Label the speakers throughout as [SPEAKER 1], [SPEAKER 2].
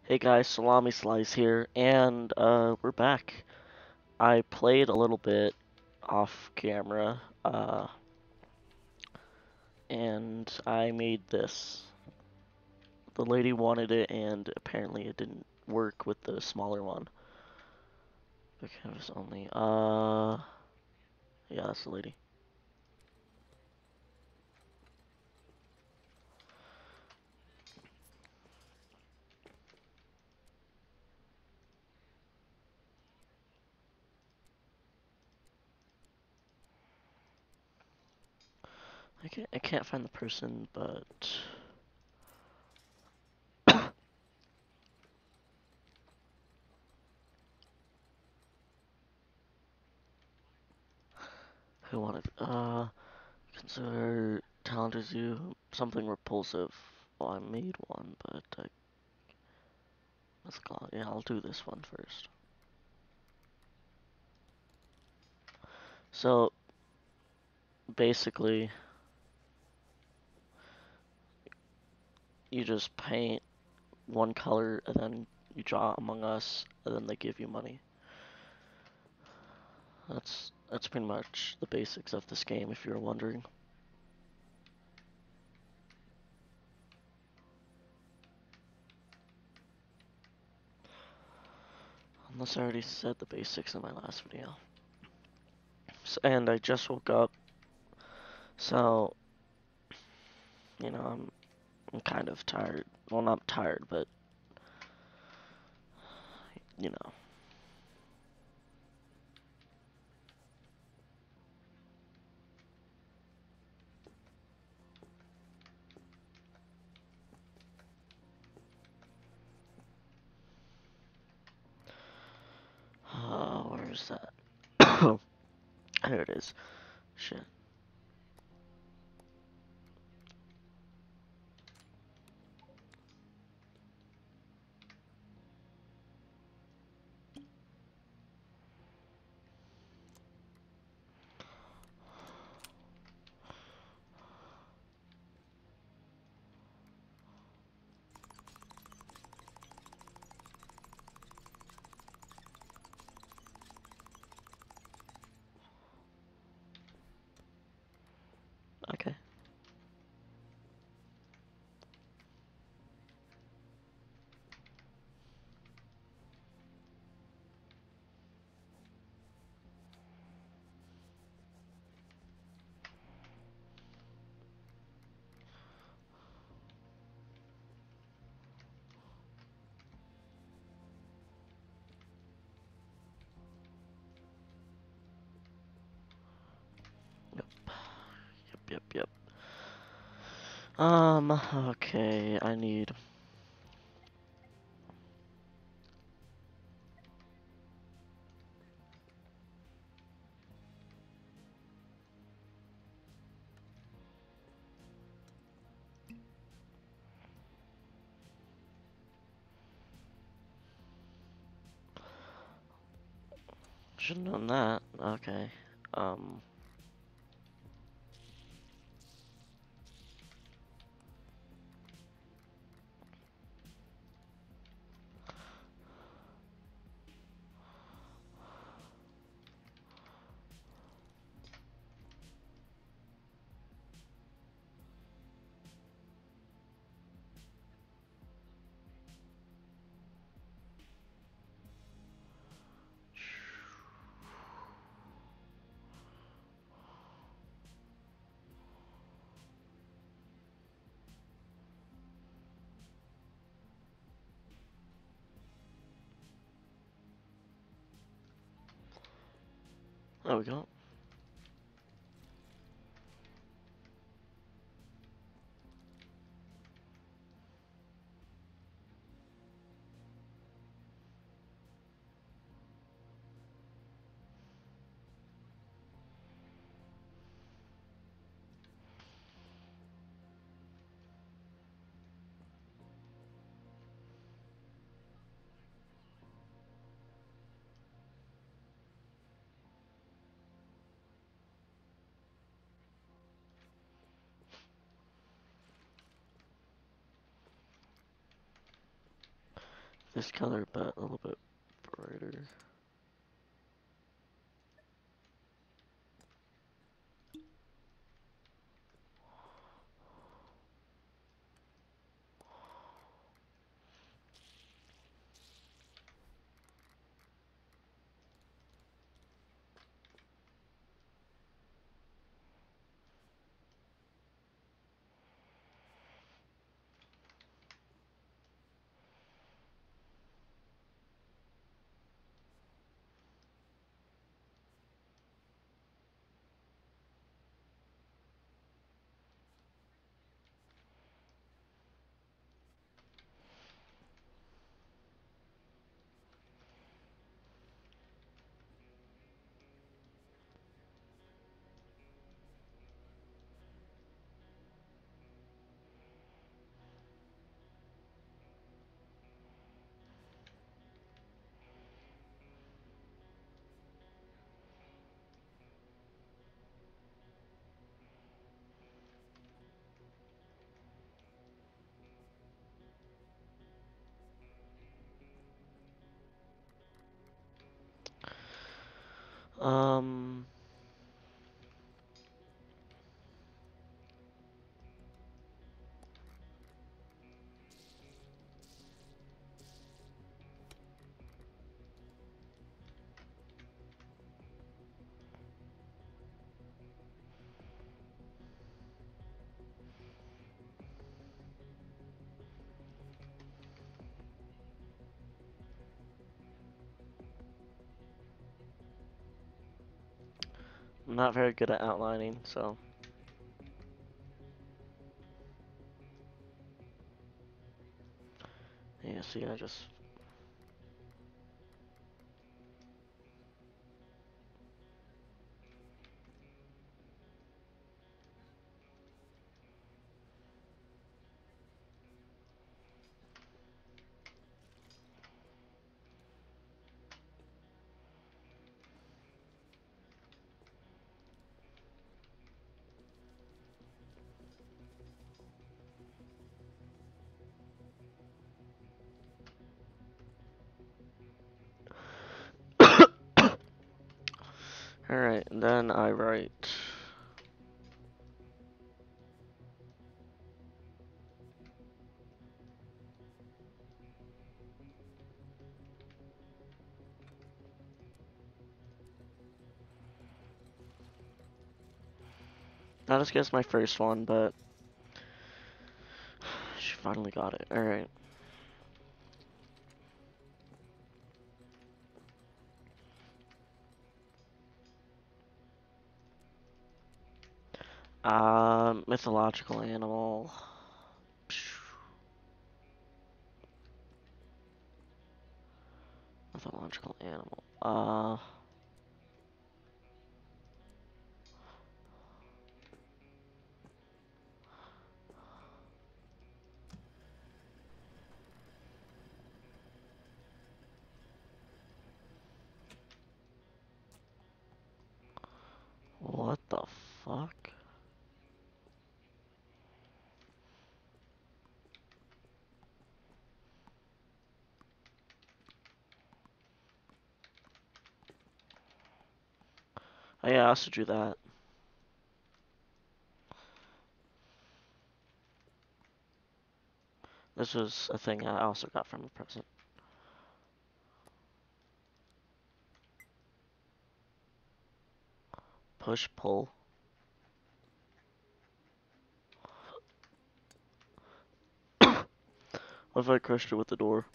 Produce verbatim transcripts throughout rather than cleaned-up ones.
[SPEAKER 1] Hey guys, Salami Slice here, and uh, we're back. I played a little bit off camera, uh, and I made this. The lady wanted it, and apparently it didn't work with the smaller one. The canvas only. Uh, yeah, that's the lady. I can't, I can't find the person, but who wanted? Uh, consider talent as you something repulsive. Well, I made one, but I, let's go. Yeah, I'll do this one first. So basically, you just paint one color and then you draw Among Us and then they give you money. That's that's pretty much the basics of this game if you're wondering. Unless I already said the basics in my last video. So, and I just woke up, so you know I'm I'm kind of tired. Well, not tired, but you know. Uh, where is that? There it is. Shit. Okay. Yep. Yep. Yep. Yep. Um. Okay. I need. Should have known that. Okay. Um. There we go. this color, but a little bit brighter. Um, I'm not very good at outlining, so. Yeah, see, I just. Alright, then I write. Not as good as my first one, but. She finally got it. Alright. Um, mythological animal. Mythological animal. Uh. What the fuck? Oh yeah, I also drew that. This was a thing I also got from a present. Push, pull. What if I crushed it with the door?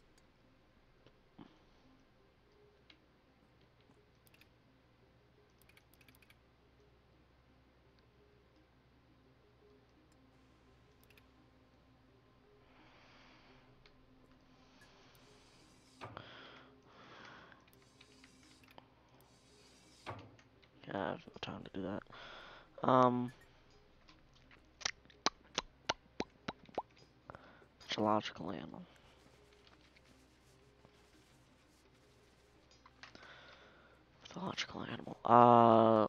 [SPEAKER 1] Yeah, I have no time to do that. Um, mythological animal. Mythological animal. Uh,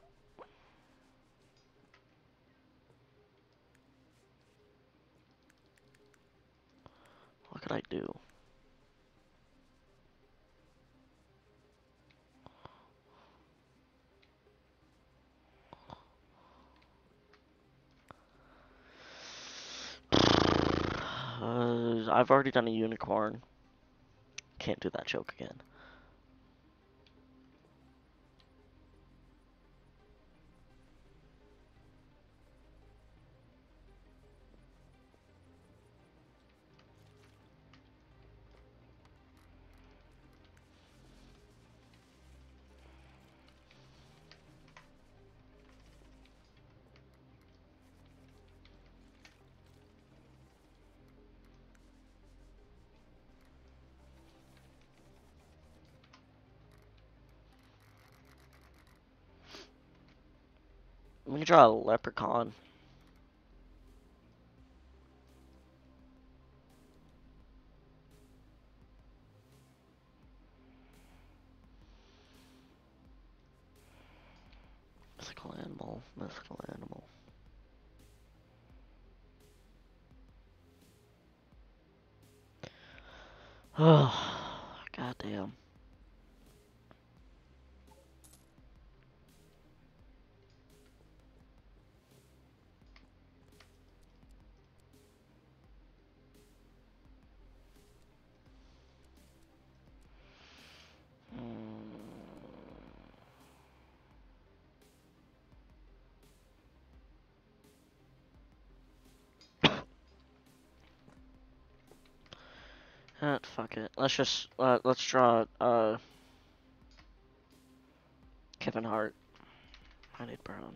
[SPEAKER 1] what could I do? I've already done a unicorn. Can't do that joke again. Let me draw a leprechaun. Mythical animal, mythical animal. Oh, goddamn. Ah, fuck it. Let's just uh, let's draw uh Kevin Hart. I need brown.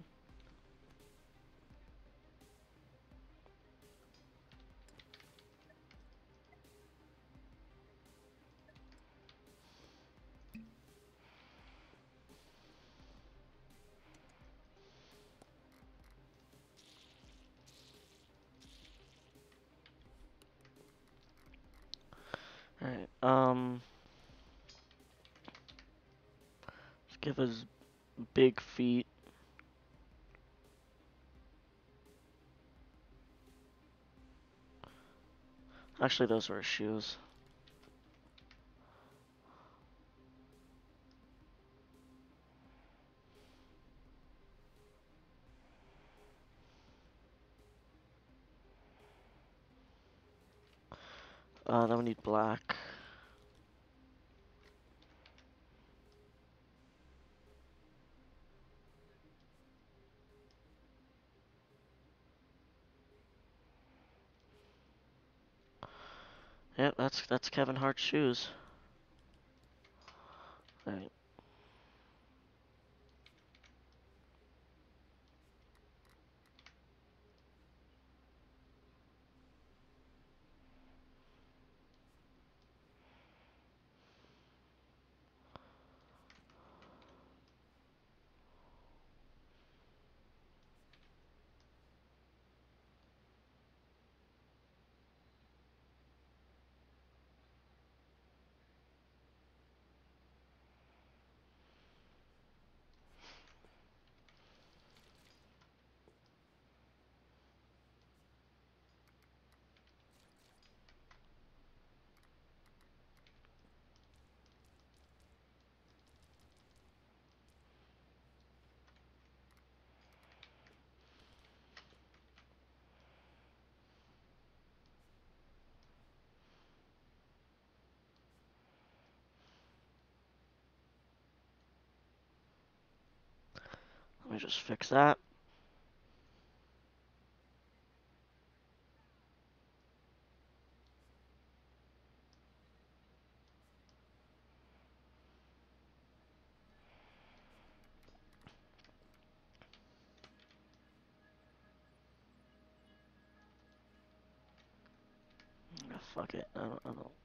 [SPEAKER 1] Alright, um let's give us big feet. Actually those were his shoes. Uh then we need black. Yep, that's that's Kevin Hart's shoes. Alright. Let me just fix that. Oh, fuck it. I don't I don't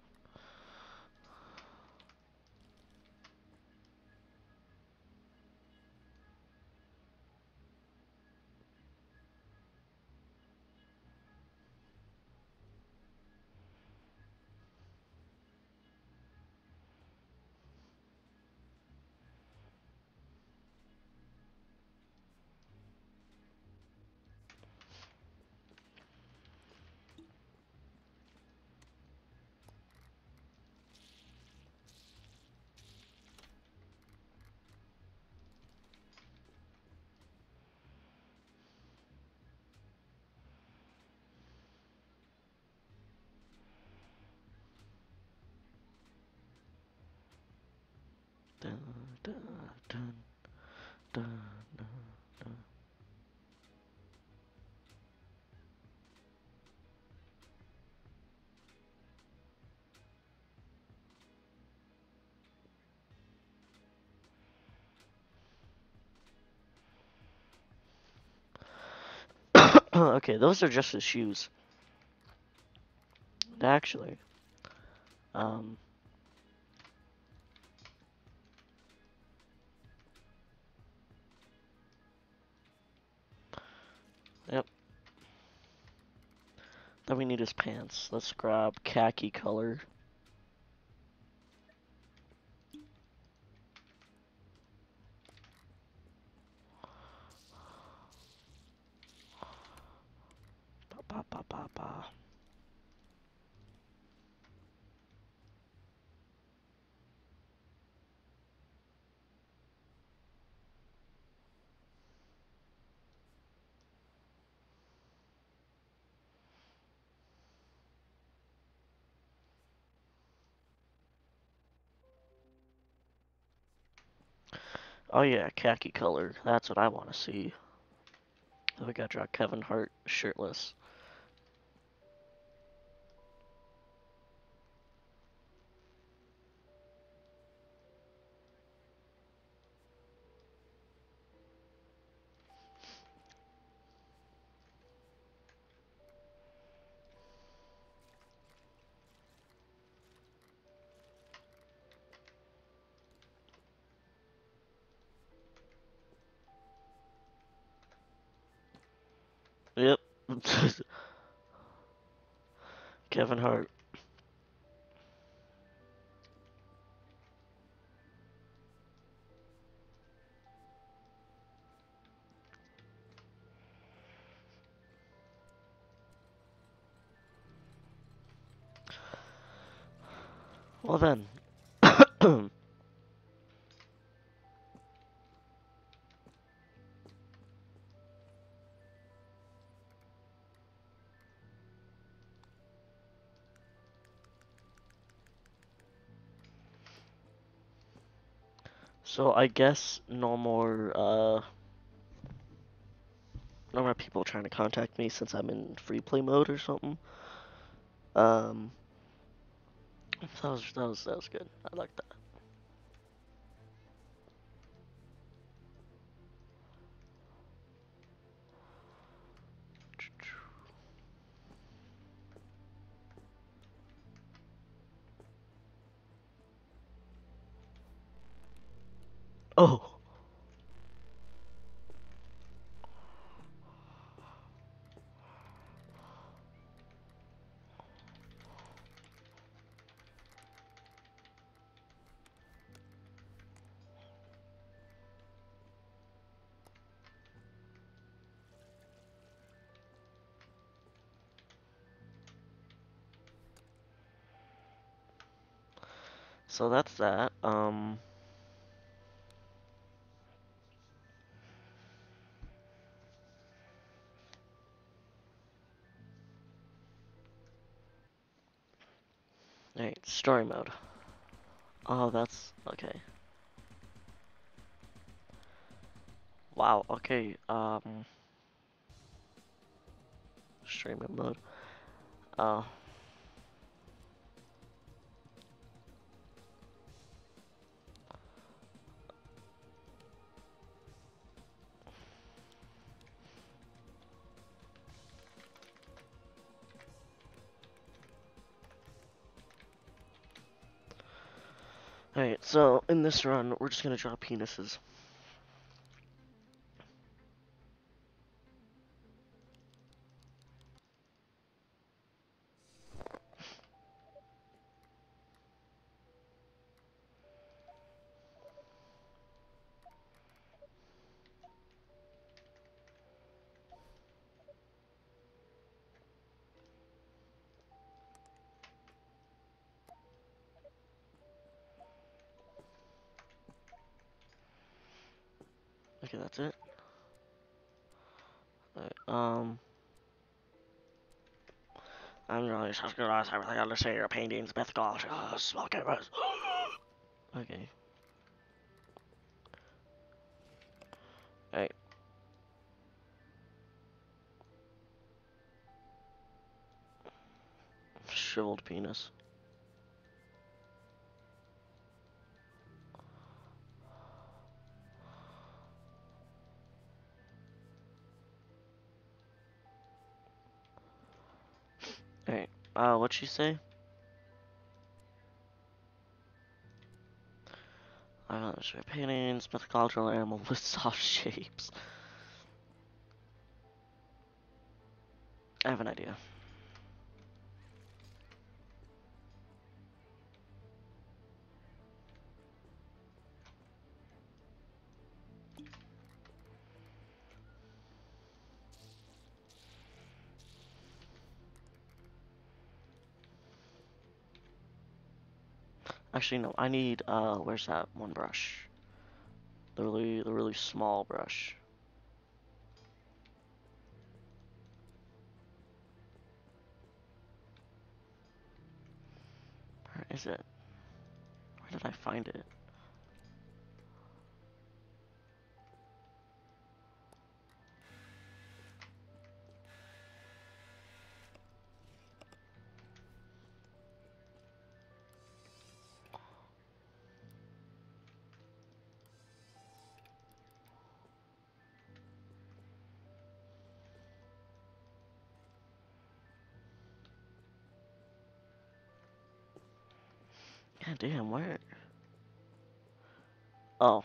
[SPEAKER 1] Dun, dun, dun, dun, dun, dun. Okay, those are just his shoes. Actually, um, yep. Then we need his pants. Let's grab khaki color. Ba, ba, ba, ba, ba. Oh yeah, khaki color. That's what I want to see. So we gotta draw Kevin Hart shirtless. Yep. Kevin Hart. Well then. So I guess no more uh no more people trying to contact me since I'm in free play mode or something. Um that was that was that was good. I like that. Oh. So that's that. Um Alright, story mode. Oh, that's okay. Wow, okay. Um streaming mode. Uh Alright, so in this run, we're just gonna draw penises. Okay, that's it. Alright, um I'm really so good at everything I say your paintings, Beth Gosh, uh, smoke it. Okay. Hey, shriveled penis. Hey, uh, what'd she say? I don't know, paintings, mythological animal with soft shapes. I have an idea. Actually, no, I need, uh, where's that one brush? The really, the really small brush. Where is it? Where did I find it? God damn, where? Oh,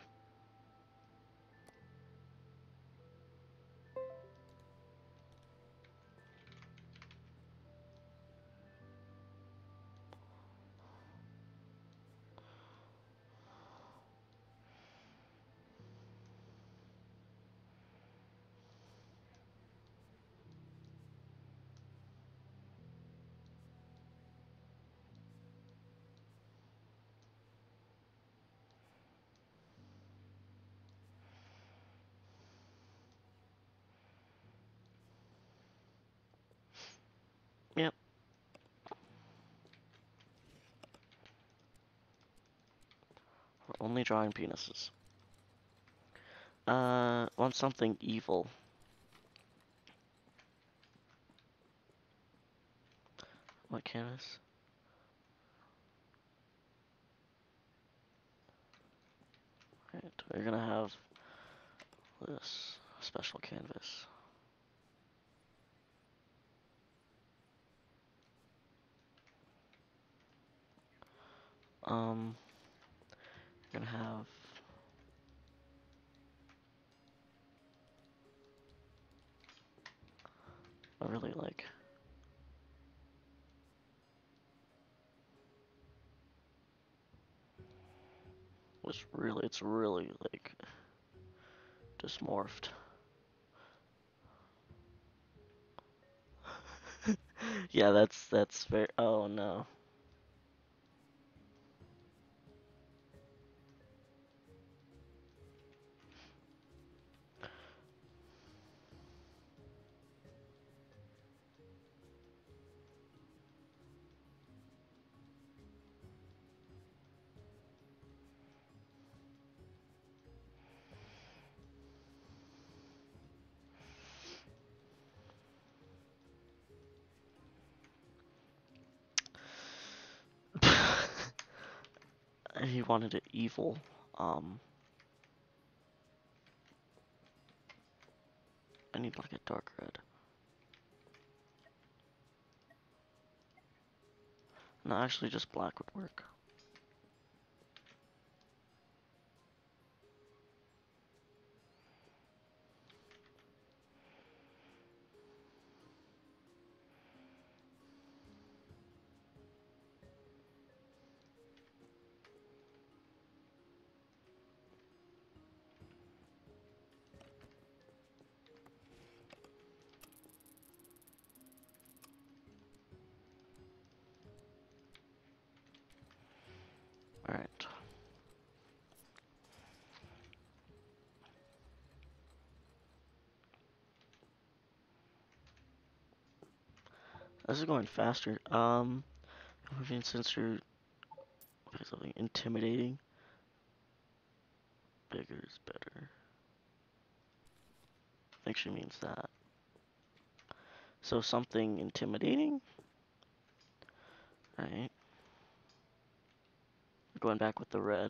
[SPEAKER 1] yep. We're only drawing penises. Uh, want something evil. What canvas? Right, we're gonna have this special canvas. Um, we're gonna have a really like was really it's really like dysmorphed. Yeah, that's that's very. Oh no. He wanted it evil. Um, I need like a dark red. No, actually, just black would work. All right. This is going faster. Um, moving sensor. Something intimidating. Bigger is better. think she means that. So something intimidating? Right. Going back with the red.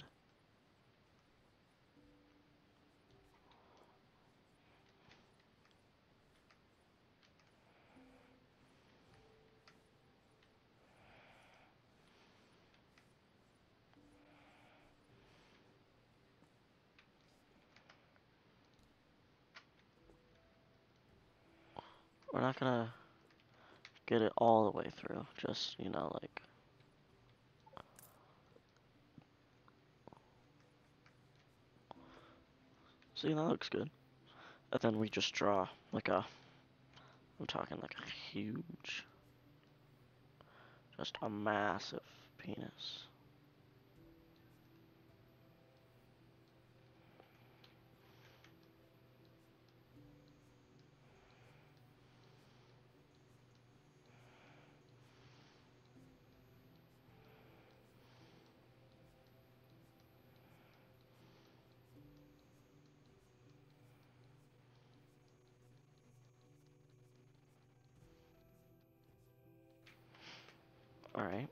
[SPEAKER 1] We're not gonna get it all the way through. Just, you know, like... See, that looks good. And then we just draw, like a... I'm talking like a huge... Just a massive penis. Alright.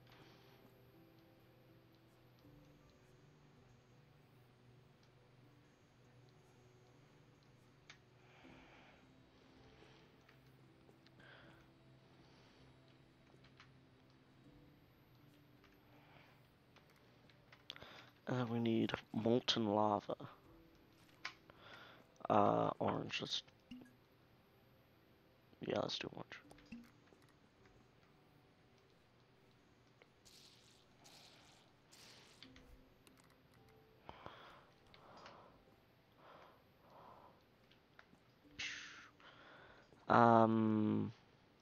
[SPEAKER 1] And then we need molten lava. Uh, orange. Let's... Yeah, let's do orange. Um...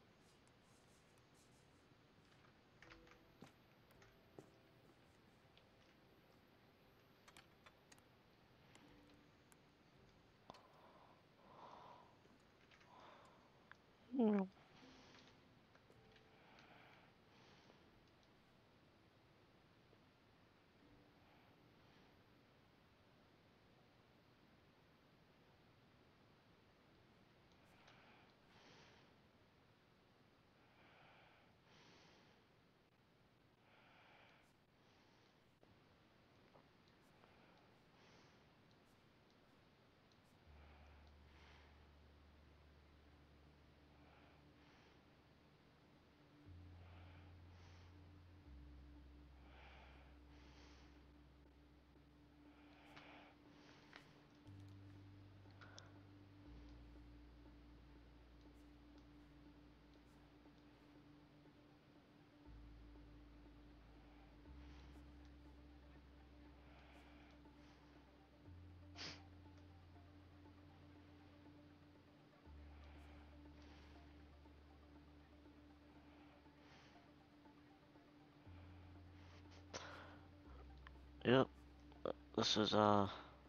[SPEAKER 1] Yep. This is, uh...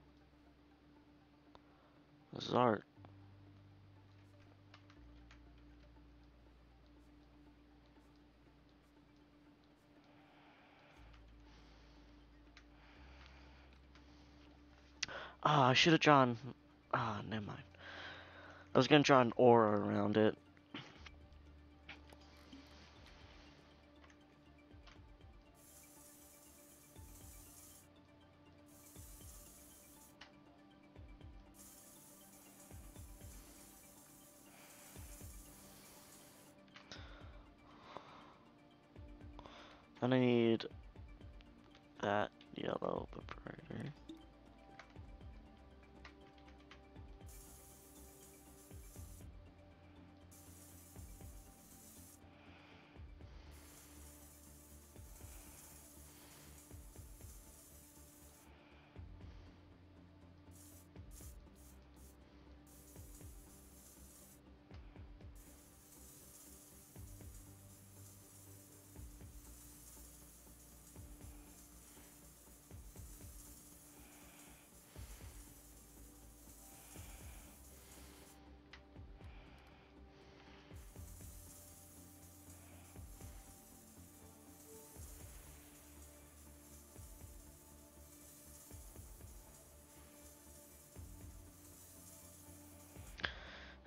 [SPEAKER 1] This is art. Ah, I should have drawn... Ah, never mind. I was gonna draw an aura around it. Then I need that yellow brighter.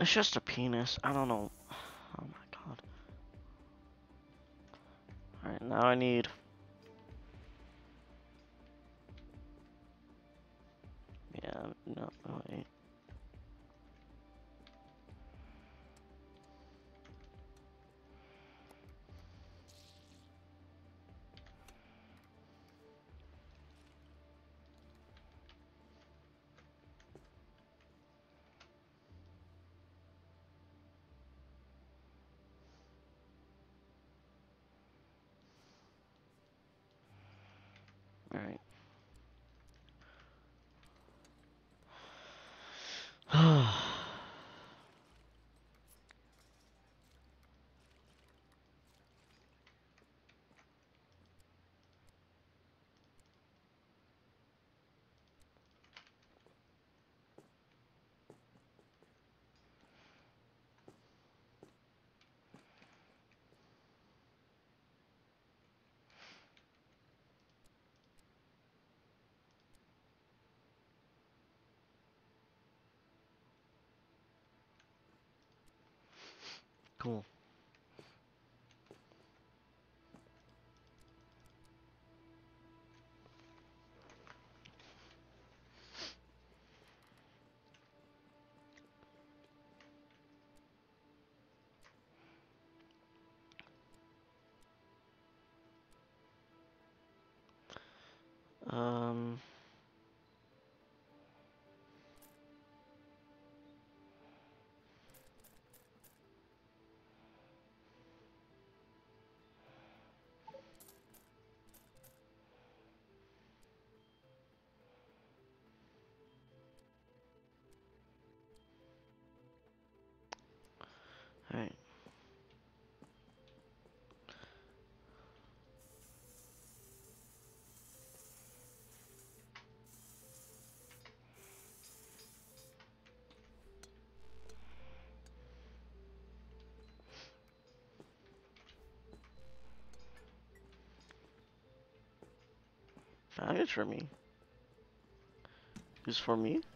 [SPEAKER 1] It's just a penis. I don't know. Oh my god. Alright, now I need... Yeah, no, wait. Alright. Cool. Um... Alright. Package for me. Who's for me?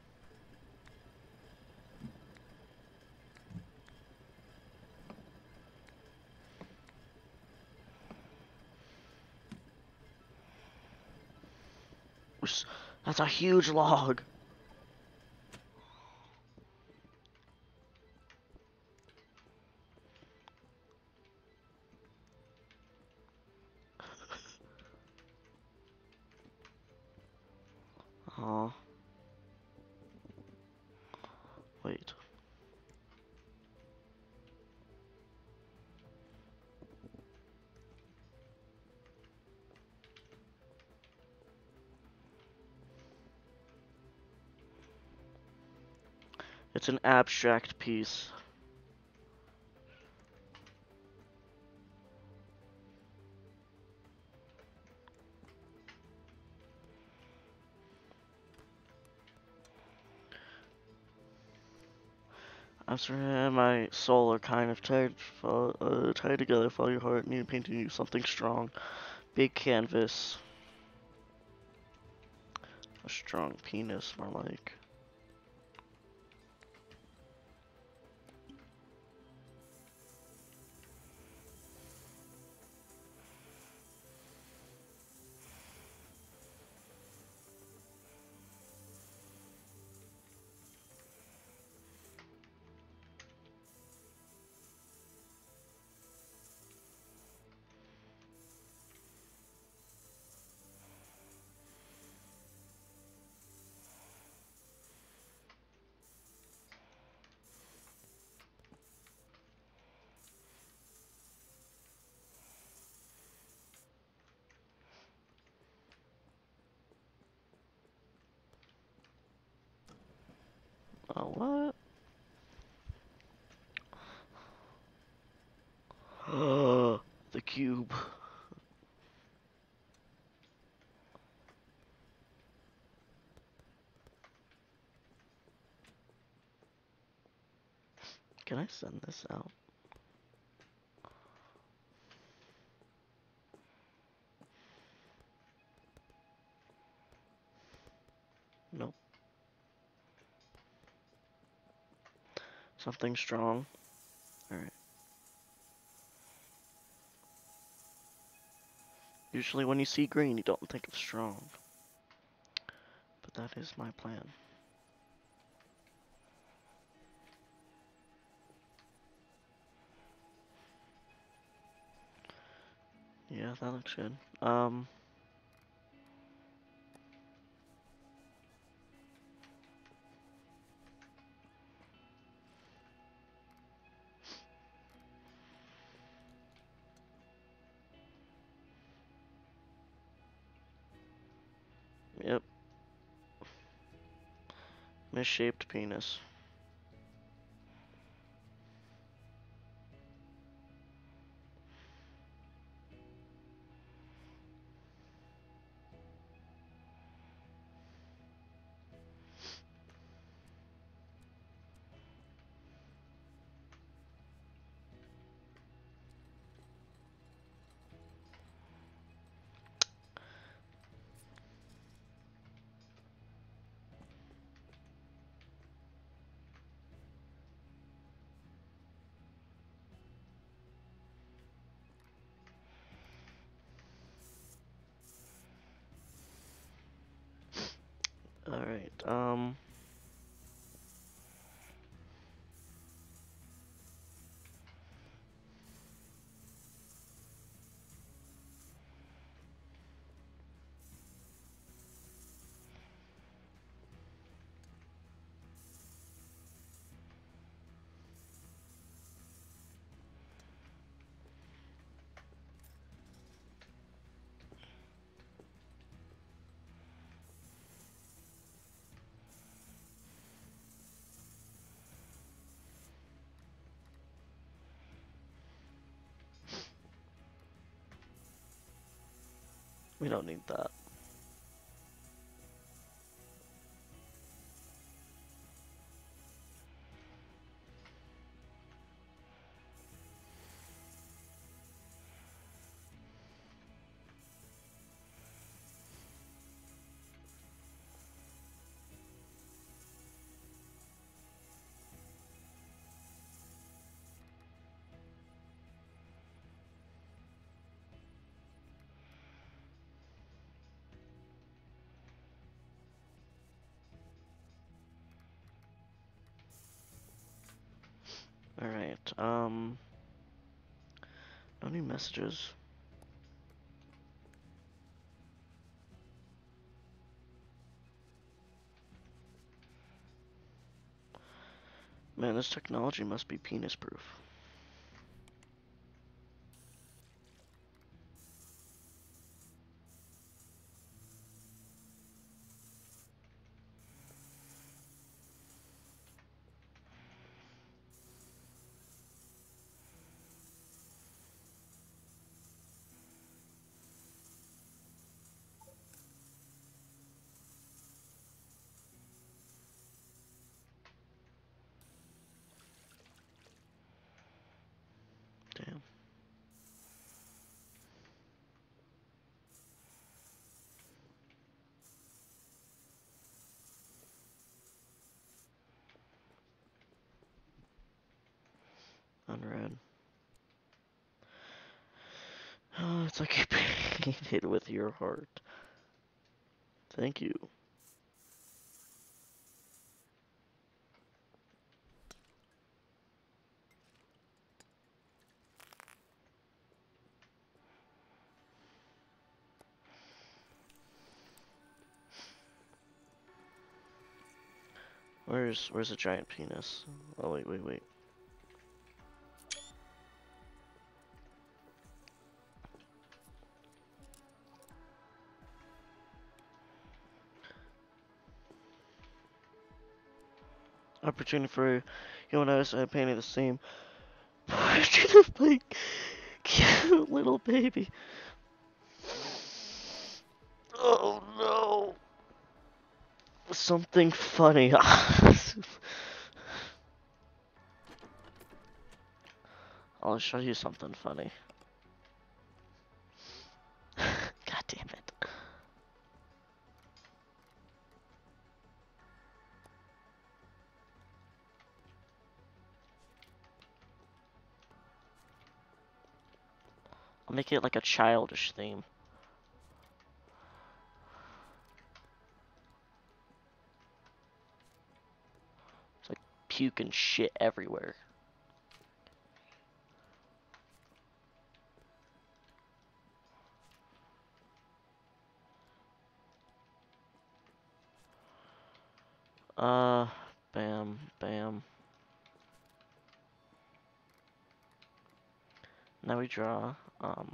[SPEAKER 1] That's a huge log. Aw. Wait. It's an abstract piece. After my soul are kind of tied, uh, tied together, follow your heart, need painting you something strong. Big canvas. A strong penis, more like. Oh, what? The cube. Can I send this out? Nope. Something strong. Alright. Usually when you see green, you don't think of strong. But that is my plan. Yeah, that looks good. Um... Yep. Misshaped penis. Alright, um... we don't need that. Alright, um... no new messages. Man, this technology must be penis-proof. Damn. Unread. Oh, it's like you painted with your heart. Thank you. Where's where's a giant penis? Oh wait, wait, wait. Opportunity for you and I to painting the same portrait of my cute little baby. Oh no. Something funny. I'll show you something funny. God damn it. I'll make it like a childish theme. It's like puke and shit everywhere. Uh, bam, bam. Now we draw, um...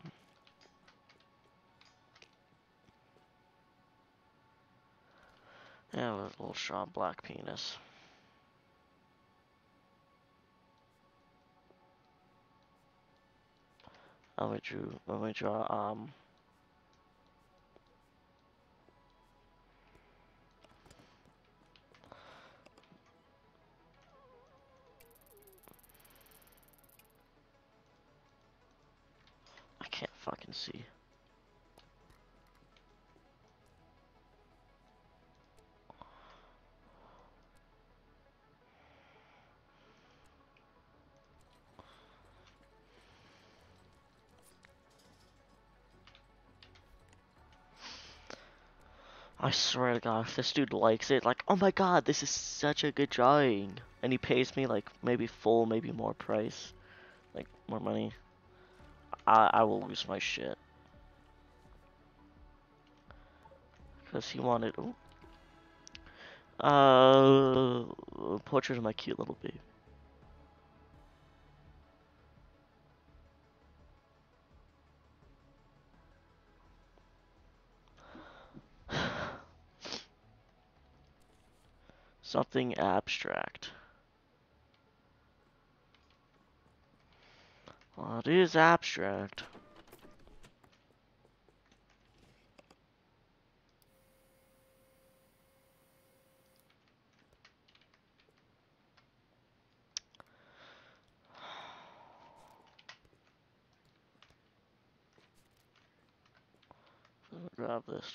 [SPEAKER 1] yeah, a little straw black penis. Oh, we drew, oh, we draw, um... I can't fucking see. I swear to God, if this dude likes it, like, oh my God, this is such a good drawing, and he pays me, like, maybe full, maybe more price, like, more money, I, I will lose my shit. Because he wanted, ooh, uh, a portrait of my cute little baby. Something abstract. Well, it is abstract. Grab this.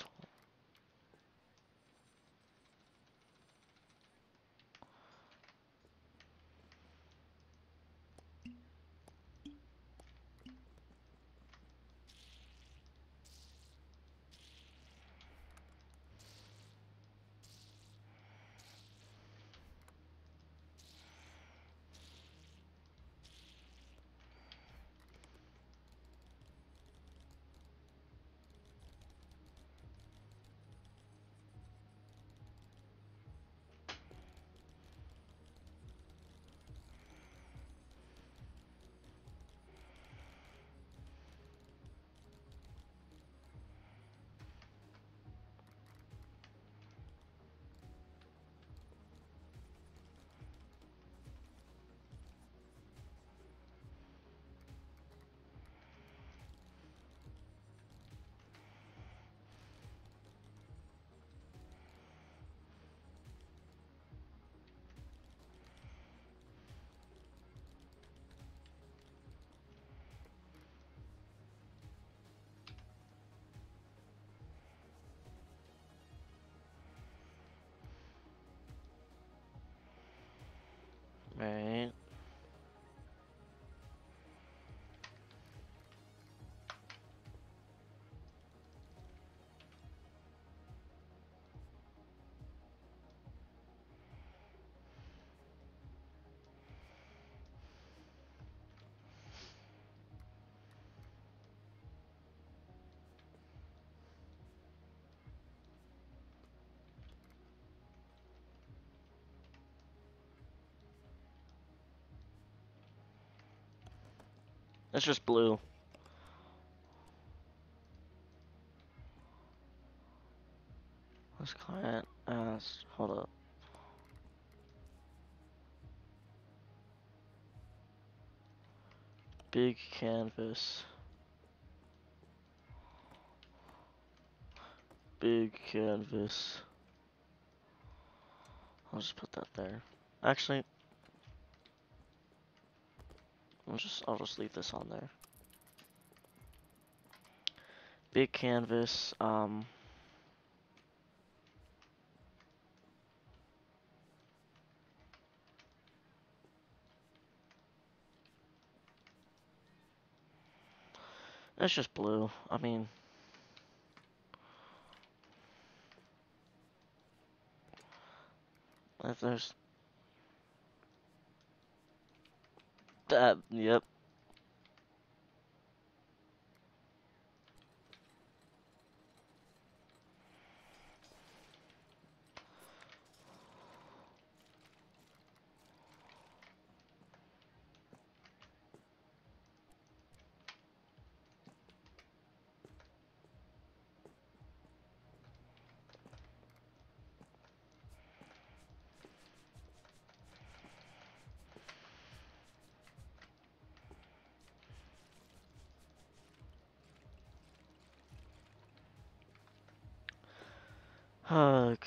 [SPEAKER 1] Right. It's just blue. This client asked, hold up. Big canvas. Big canvas. I'll just put that there. Actually, I'll just I'll just leave this on there. Big canvas. Um. It's just blue. I mean, if there's that, yep. Hug.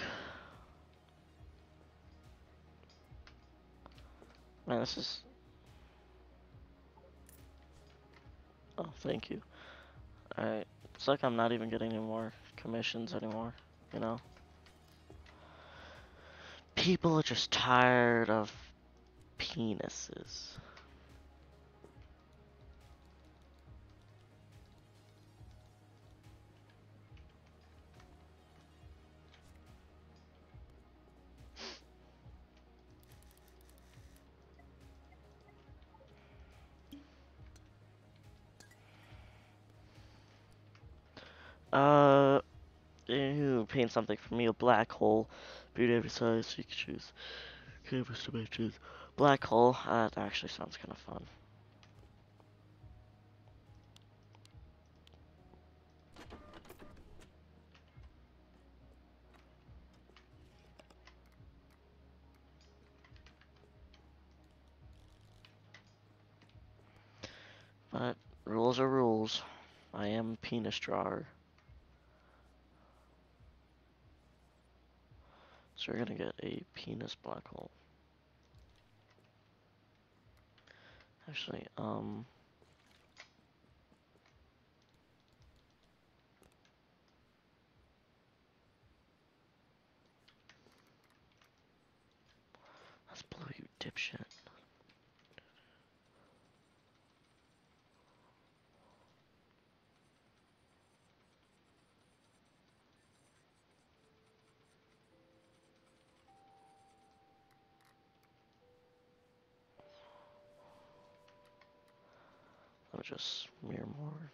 [SPEAKER 1] Man, this is. Oh, thank you. Alright. It's like I'm not even getting any more commissions anymore, you know? People are just tired of penises. Uh, ew, paint something for me, a black hole. Beauty every size, you can choose. Canvas dimensions. Black hole, uh, that actually sounds kind of fun. But, rules are rules. I am a penis drawer. So we're gonna get a penis black hole. Actually, um... That's blue, you dipshit. Let me just mirror more.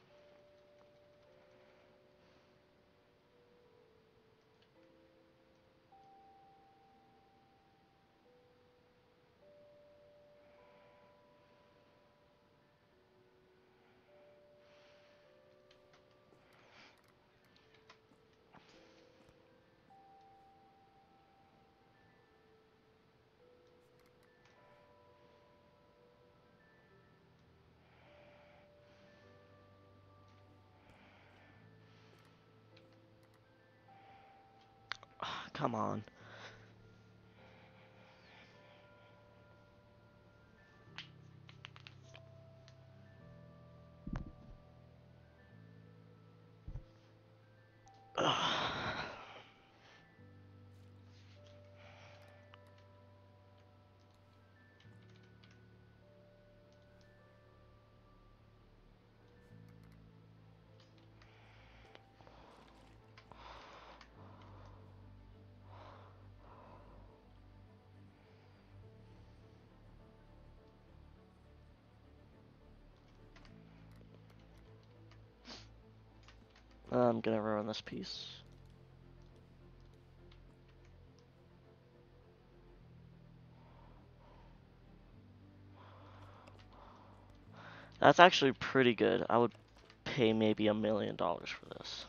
[SPEAKER 1] Come on. I'm gonna ruin this piece. That's actually pretty good. I would pay maybe a million dollars for this.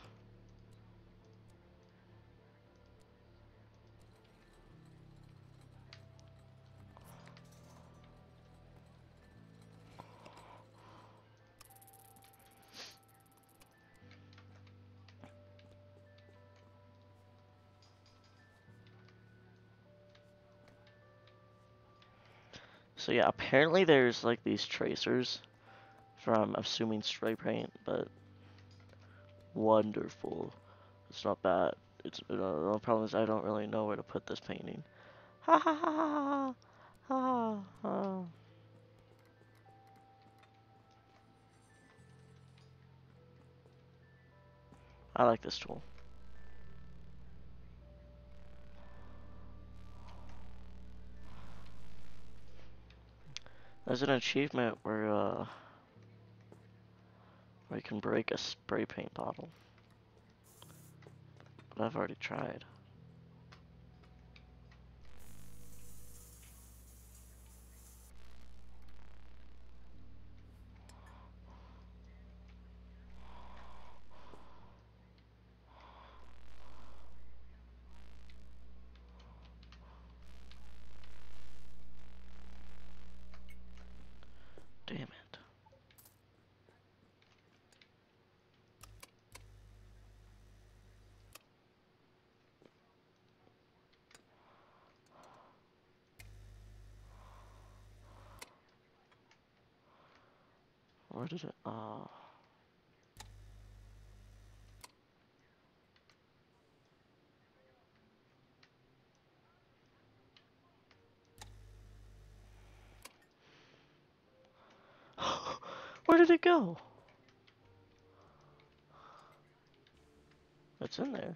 [SPEAKER 1] So yeah, apparently there's like these tracers from, I'm assuming, spray paint, but wonderful. It's not bad. It's uh, the only problem is I don't really know where to put this painting. Ha ha ha ha ha ha. I like this tool. There's an achievement where uh, where you can break a spray paint bottle, but I've already tried. Damn it. Where did it? Uh. Where did it go? It's in there.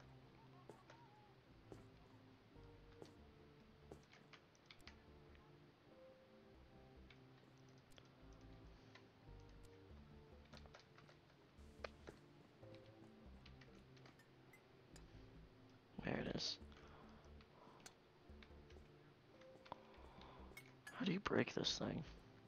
[SPEAKER 1] There it is. How do you break this thing?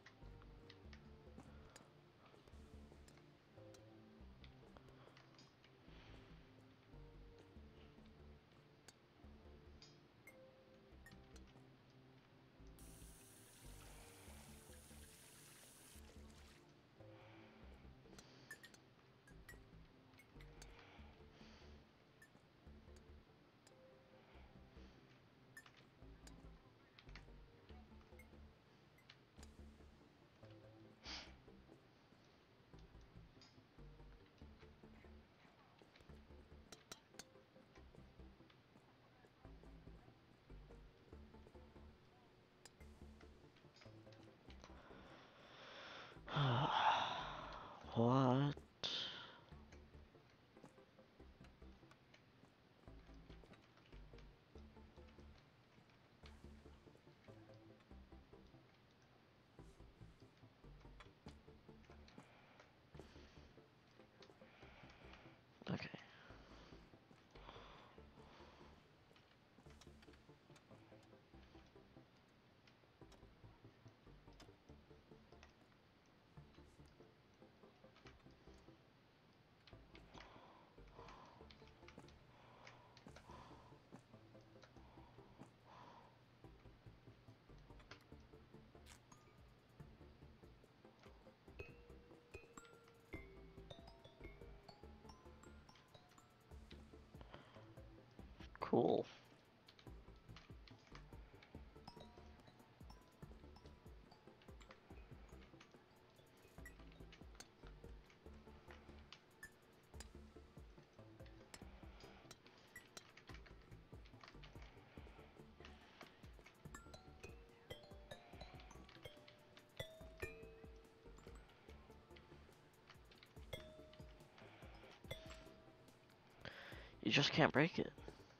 [SPEAKER 1] What? Okay. Cool. You just can't break it.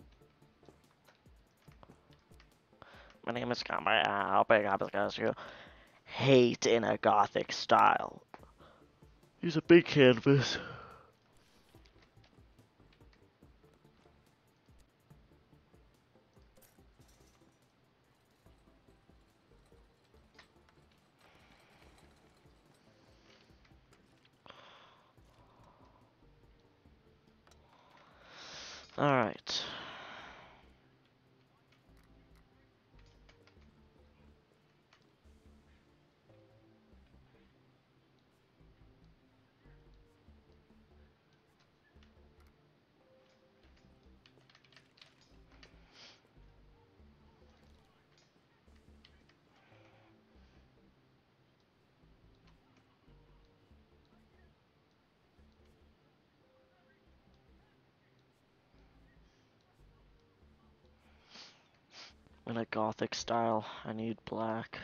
[SPEAKER 1] My name is Combat. I'll pick up because you hate in a gothic style. Use a big canvas. Alright. In a gothic style, I need black.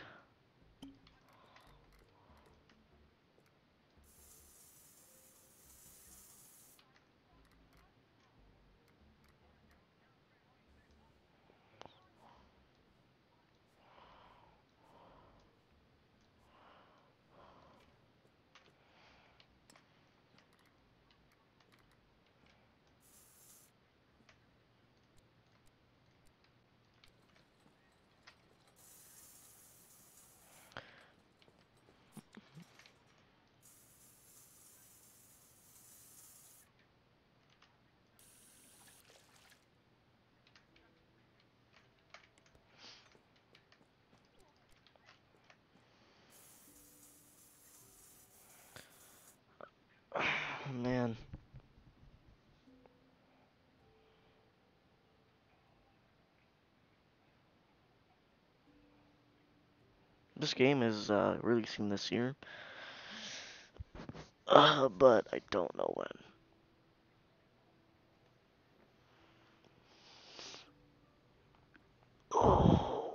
[SPEAKER 1] This game is uh, releasing this year, uh, but I don't know when. Oh.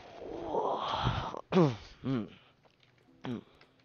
[SPEAKER 1] mm. Mm.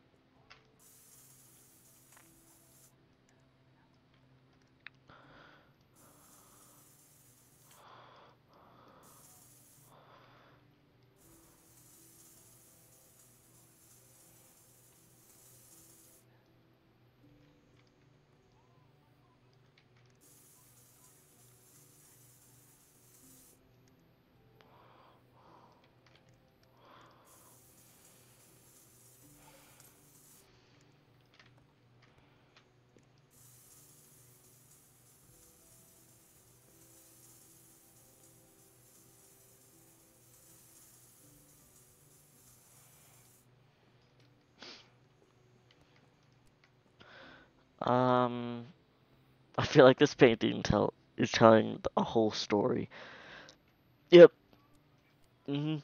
[SPEAKER 1] Um, I feel like this painting tell is telling a whole story. Yep. Mhm.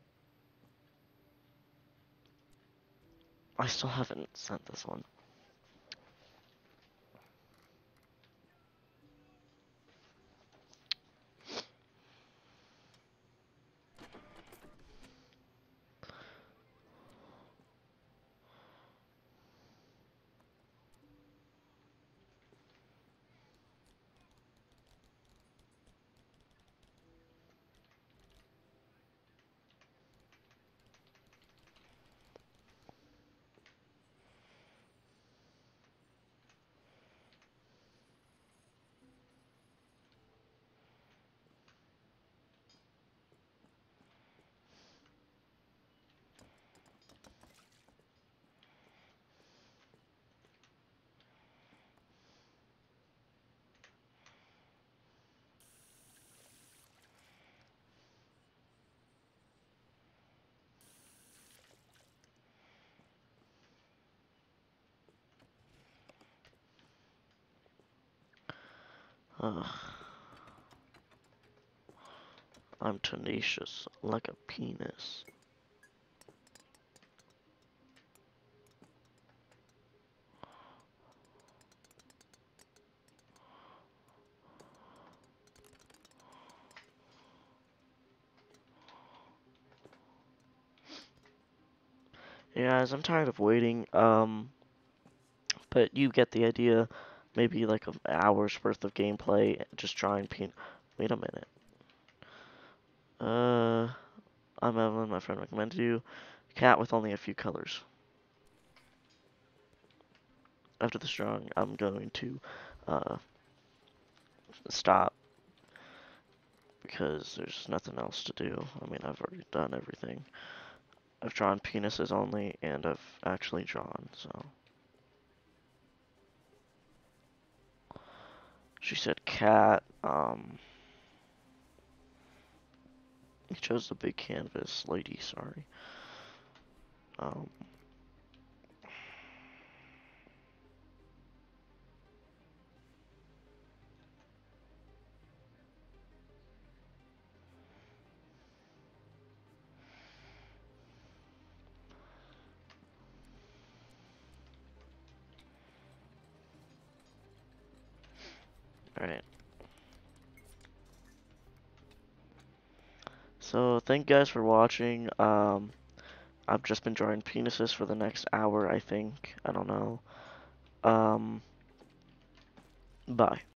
[SPEAKER 1] I still haven't sent this one. Ugh. I'm tenacious, like a penis. Yeah, guys, I'm tired of waiting. Um, but you get the idea. Maybe like an hour's worth of gameplay, just trying pen. Wait a minute. Uh, I'm Evelyn. My friend recommended you. Cat with only a few colors. After this drawing, I'm going to uh, stop because there's nothing else to do. I mean, I've already done everything. I've drawn penises only, and I've actually drawn, so. She said cat. Um, he chose the big canvas. Lady, sorry. Um, alright. So, thank you guys for watching. Um, I've just been drawing penises for the next hour, I think. I don't know. Um, bye.